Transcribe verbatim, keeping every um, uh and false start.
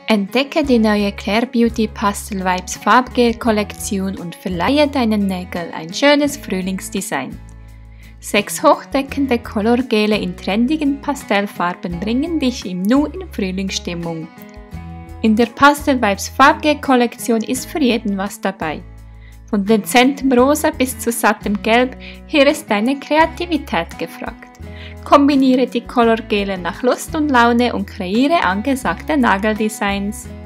Entdecke die neue Claire Beauty Pastel Vibes Farbgel-Kollektion und verleihe deinen Nägeln ein schönes Frühlingsdesign. Sechs hochdeckende Colorgele in trendigen Pastellfarben bringen dich im Nu in Frühlingsstimmung. In der Pastel Vibes Farbgel-Kollektion ist für jeden was dabei. Von dezentem Rosa bis zu sattem Gelb, hier ist deine Kreativität gefragt. Kombiniere die Colorgele nach Lust und Laune und kreiere angesagte Nageldesigns.